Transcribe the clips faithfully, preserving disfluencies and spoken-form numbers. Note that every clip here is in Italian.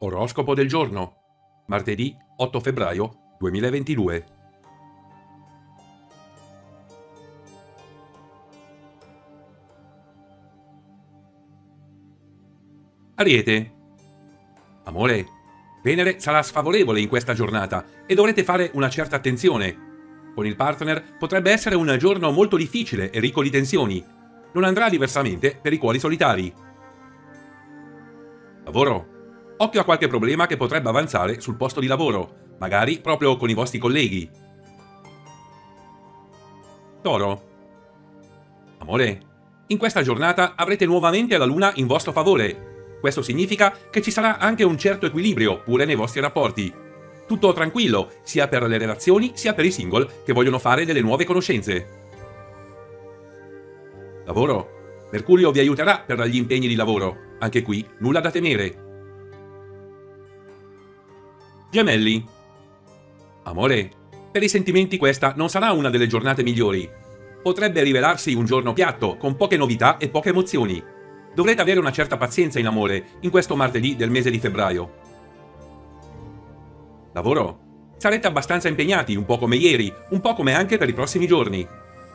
Oroscopo del giorno, martedì otto febbraio duemilaventidue. Ariete. Amore, Venere sarà sfavorevole in questa giornata e dovrete fare una certa attenzione. Con il partner potrebbe essere un giorno molto difficile e ricco di tensioni. Non andrà diversamente per i cuori solitari. Lavoro. Occhio a qualche problema che potrebbe avanzare sul posto di lavoro, magari proprio con i vostri colleghi. Toro. Amore, in questa giornata avrete nuovamente la luna in vostro favore. Questo significa che ci sarà anche un certo equilibrio pure nei vostri rapporti. Tutto tranquillo, sia per le relazioni sia per i single che vogliono fare delle nuove conoscenze. Lavoro. Mercurio vi aiuterà per gli impegni di lavoro. Anche qui nulla da temere. Gemelli. Amore, per i sentimenti questa non sarà una delle giornate migliori. Potrebbe rivelarsi un giorno piatto, con poche novità e poche emozioni. Dovrete avere una certa pazienza in amore in questo martedì del mese di febbraio. Lavoro. Sarete abbastanza impegnati, un po' come ieri, un po' come anche per i prossimi giorni.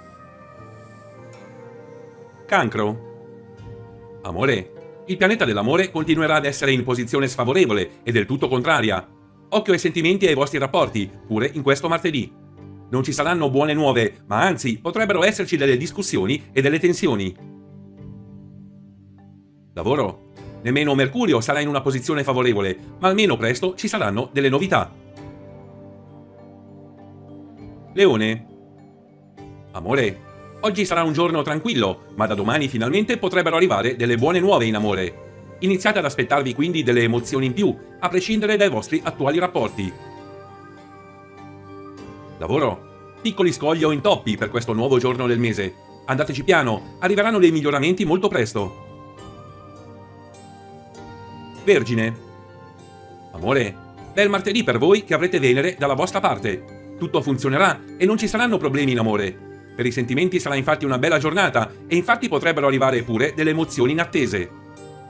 Cancro. Amore, il pianeta dell'amore continuerà ad essere in posizione sfavorevole e del tutto contraria. Occhio ai sentimenti e ai vostri rapporti, pure in questo martedì. Non ci saranno buone nuove, ma anzi potrebbero esserci delle discussioni e delle tensioni. Lavoro. Nemmeno Mercurio sarà in una posizione favorevole, ma almeno presto ci saranno delle novità. Leone. Amore. Oggi sarà un giorno tranquillo, ma da domani finalmente potrebbero arrivare delle buone nuove in amore. Iniziate ad aspettarvi quindi delle emozioni in più, a prescindere dai vostri attuali rapporti. Lavoro. Piccoli scogli o intoppi per questo nuovo giorno del mese. Andateci piano, arriveranno dei miglioramenti molto presto. Vergine. Amore, bel martedì per voi che avrete Venere dalla vostra parte. Tutto funzionerà e non ci saranno problemi in amore. Per i sentimenti sarà infatti una bella giornata e infatti potrebbero arrivare pure delle emozioni inattese.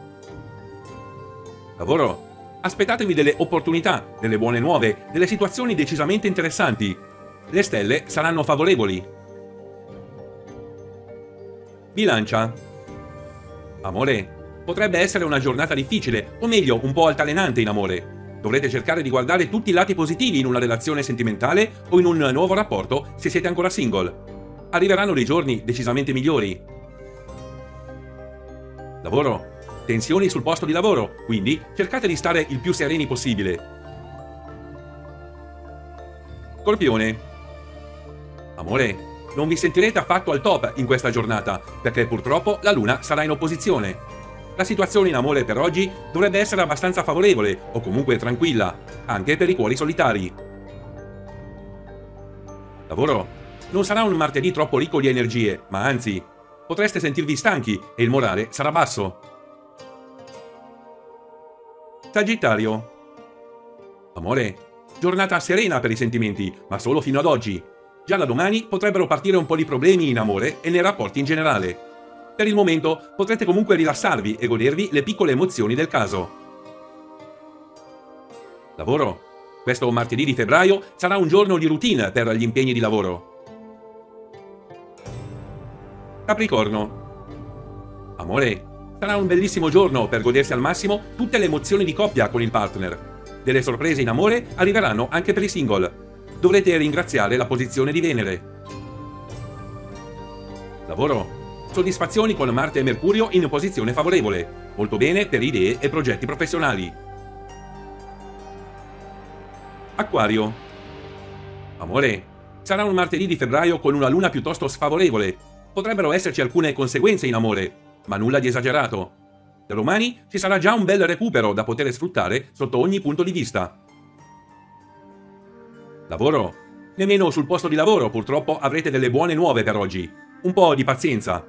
Lavoro. Aspettatevi delle opportunità, delle buone nuove, delle situazioni decisamente interessanti. Le stelle saranno favorevoli. Bilancia. Amore. Potrebbe essere una giornata difficile, o meglio, un po' altalenante in amore. Dovrete cercare di guardare tutti i lati positivi in una relazione sentimentale o in un nuovo rapporto se siete ancora single. Arriveranno dei giorni decisamente migliori. Lavoro. Tensioni sul posto di lavoro, quindi cercate di stare il più sereni possibile. Scorpione. Amore, non vi sentirete affatto al top in questa giornata, perché purtroppo la luna sarà in opposizione. La situazione in amore per oggi dovrebbe essere abbastanza favorevole, o comunque tranquilla, anche per i cuori solitari. Lavoro. Non sarà un martedì troppo ricco di energie, ma anzi, potreste sentirvi stanchi e il morale sarà basso. Sagittario. Amore, giornata serena per i sentimenti, ma solo fino ad oggi. Già da domani potrebbero partire un po' di problemi in amore e nei rapporti in generale. Per il momento potrete comunque rilassarvi e godervi le piccole emozioni del caso. Lavoro. Questo martedì di febbraio sarà un giorno di routine per gli impegni di lavoro. Capricorno. Amore, sarà un bellissimo giorno per godersi al massimo tutte le emozioni di coppia con il partner. Delle sorprese in amore arriveranno anche per i single. Dovrete ringraziare la posizione di Venere. Lavoro. Soddisfazioni con Marte e Mercurio in posizione favorevole. Molto bene per idee e progetti professionali. Acquario. Amore, sarà un martedì di febbraio con una luna piuttosto sfavorevole. Potrebbero esserci alcune conseguenze in amore, ma nulla di esagerato. Da domani ci sarà già un bel recupero da poter sfruttare sotto ogni punto di vista. Lavoro. Nemmeno sul posto di lavoro purtroppo avrete delle buone nuove per oggi. Un po' di pazienza.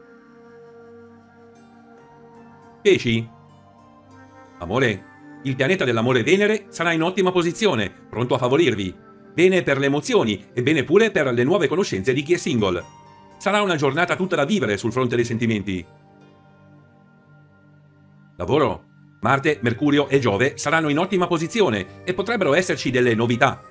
Pesci. Amore, il pianeta dell'amore Venere sarà in ottima posizione, pronto a favorirvi. Bene per le emozioni e bene pure per le nuove conoscenze di chi è single. Sarà una giornata tutta da vivere sul fronte dei sentimenti. Lavoro. Marte, Mercurio e Giove saranno in ottima posizione e potrebbero esserci delle novità.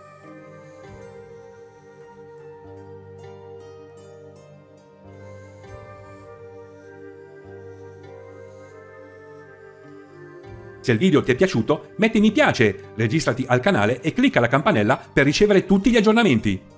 Se il video ti è piaciuto, metti mi piace, registrati al canale e clicca la campanella per ricevere tutti gli aggiornamenti.